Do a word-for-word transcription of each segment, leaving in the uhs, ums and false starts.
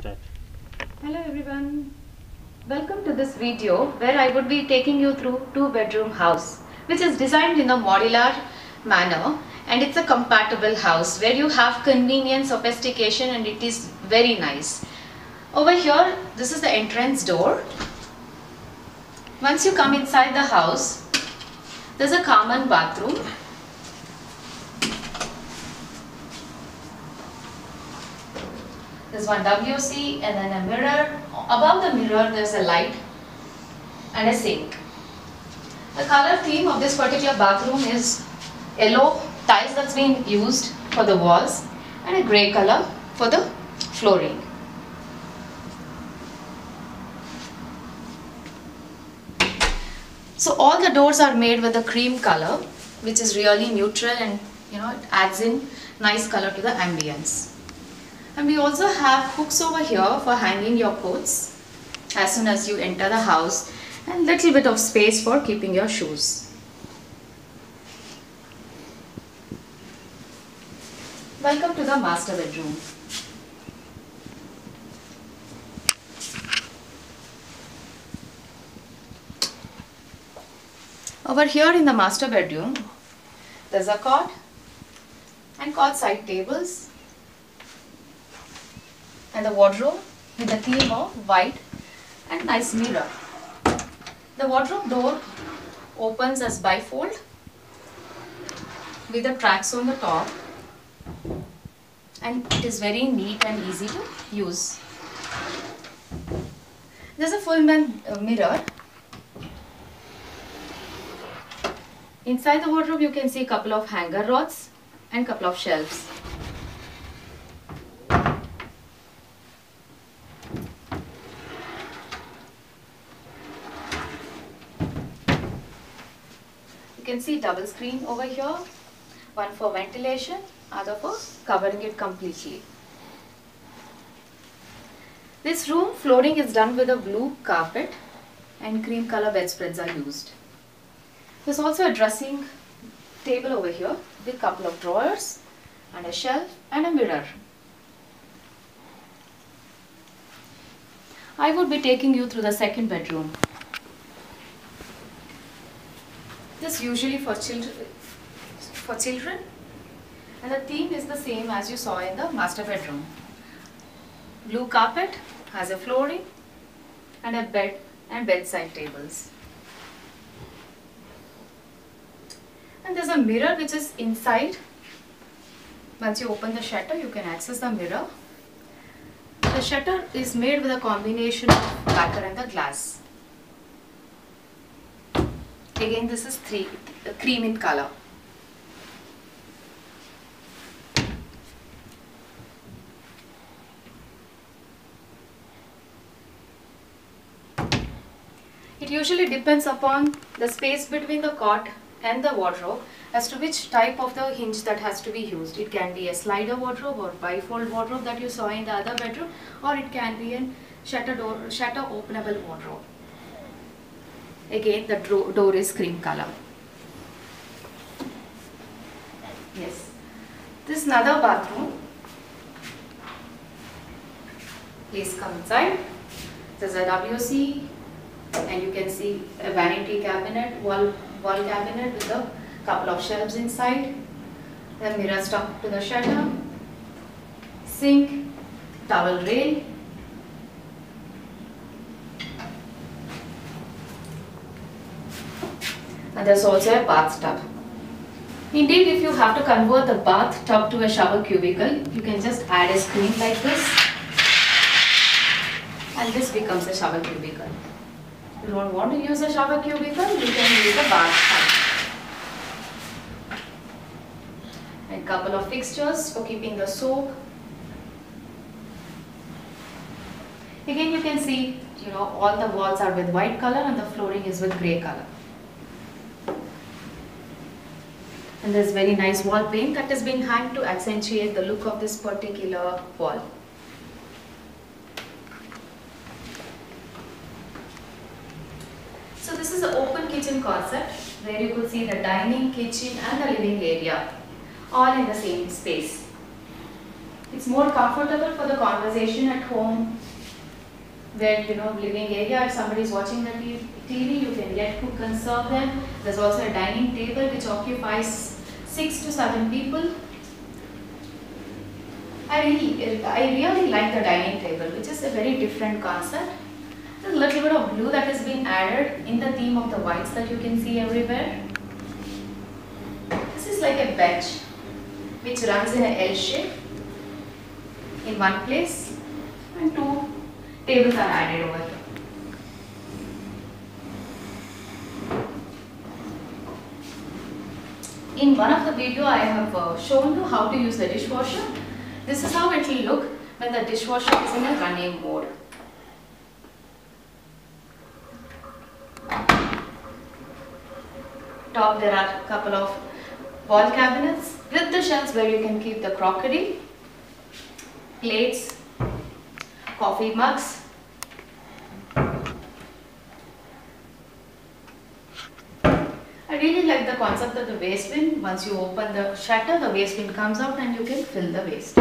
start. Hello everyone. Welcome to this video where I would be taking you through two bedroom house which is designed in a modular manner, and it's a compatible house where you have convenience, sophistication, and it is very nice. Over here, this is the entrance door. Once you come inside the house, there's a common bathroom. There's one W C and then a mirror. Above the mirror there's a light and a sink. The color theme of this particular bathroom is yellow tiles that's been used for the walls and a grey color for the flooring. So all the doors are made with a cream color, which is really neutral, and you know it adds in nice color to the ambience. And we also have hooks over here for hanging your coats as soon as you enter the house, and little bit of space for keeping your shoes. Welcome to the master bedroom. Over here in the master bedroom, there's a cot and cot side tables, and the wardrobe with the theme of white and nice mirror. The wardrobe door opens as bifold with the tracks on the top, and it is very neat and easy to use. There's a full man uh, mirror. Inside the wardrobe you can see a couple of hanger rods and couple of shelves. You can see double screen over here, one for ventilation, other for covering it completely. This room flooring is done with a blue carpet and cream color bedspreads are used. There's also a dressing table over here with a couple of drawers and a shelf and a mirror. I would be taking you through the second bedroom. This is usually for children, for children, and the theme is the same as you saw in the master bedroom. Blue carpet, has a flooring and a bed and bedside tables. And there's a mirror which is inside. Once you open the shutter, you can access the mirror. The shutter is made with a combination of lacquer and the glass. Again, this is three, uh, cream in color. It usually depends upon the space between the cot and the wardrobe as to which type of the hinge that has to be used. It can be a slider wardrobe or bifold wardrobe that you saw in the other bedroom, or it can be a shutter door, shutter openable wardrobe. Again, the door is cream color. Yes, this is another bathroom. Please come inside. There's a W C, and you can see a vanity cabinet, wall wall cabinet with a couple of shelves inside. The mirror stuck to the shutter, sink, towel rail, and there's also a bathtub. Indeed, if you have to convert the bathtub to a shower cubicle, you can just add a screen like this, and this becomes a shower cubicle. If you don't want to use a shower cubicle, you can use a bathtub. A couple of fixtures for keeping the soap. Again, you can see, you know, all the walls are with white color and the flooring is with grey color. And there's very nice wall paint that has been hung to accentuate the look of this particular wall. So this is an open kitchen concept where you could see the dining, kitchen and the living area all in the same space. It's It's more comfortable for the conversation at home, where, you know, living area, if somebody is watching the T V, you can get cook and serve them. There's also a dining table which occupies six to seven people. I really, I really like the dining table, which is a very different concept. There's a little bit of blue that has been added in the theme of the whites that you can see everywhere. This is like a bench which runs in a L shape in one place, and two tables are added over here. In one of the video I have uh, shown you how to use the dishwasher. This is how it will look when the dishwasher is in a running mode. Top there are a couple of wall cabinets with the shelves where you can keep the crockery, plates, coffee mugs. I really like the concept of the waste bin. Once you open the shutter, the waste bin comes out and you can fill the waste.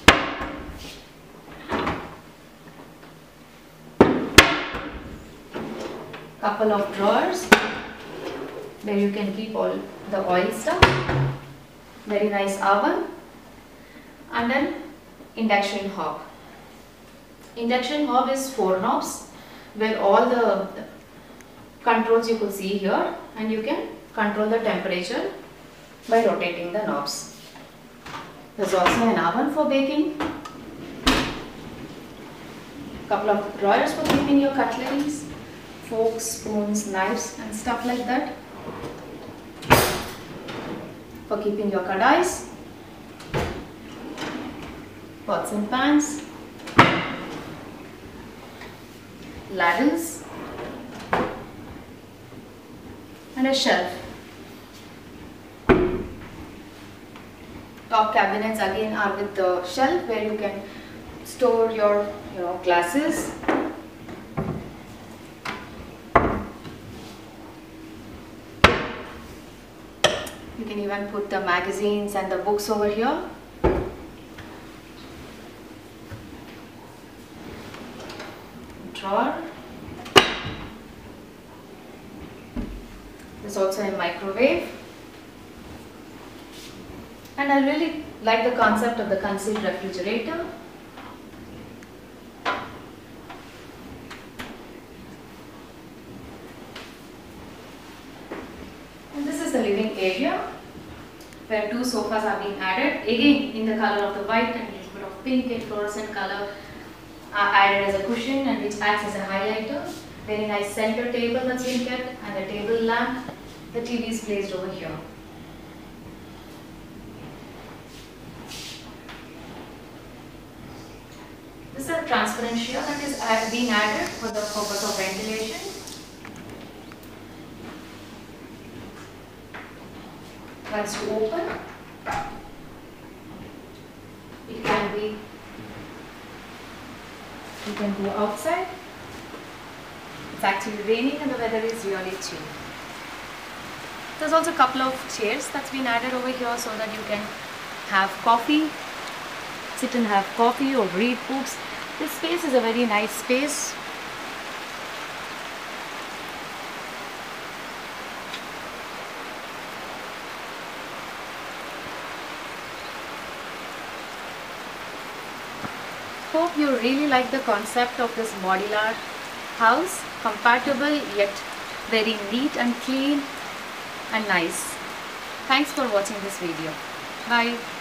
Couple of drawers where you can keep all the oil stuff. Very nice oven and an induction hob. Induction hob is four knobs where all the controls you could see here, and you can control the temperature by rotating the knobs. There's also an oven for baking. Couple of drawers for keeping your cutleries, forks, spoons, knives and stuff like that. For keeping your kadais, pots and pans, ladles and a shelf. Top cabinets again are with the shelf where you can store your, you know, glasses. You can even put the magazines and the books over here. Drawer. There's also a microwave. And I really like the concept of the concealed refrigerator. And this is the living area where two sofas are being added, again in the color of the white and a little bit of pink and fluorescent color are added as a cushion and which acts as a highlighter. Very nice center table that's been kept and a table lamp. The T V is placed over here. This is a transparent shear that is add, being added for the purpose of ventilation. Once you open, it can be, you can go outside. It's actually raining and the weather is really chill. There's also a couple of chairs that's been added over here so that you can have coffee, sit and have coffee or read books. This space is a very nice space. Hope you really like the concept of this modular house, compatible yet very neat and clean and nice. Thanks for watching this video. Bye.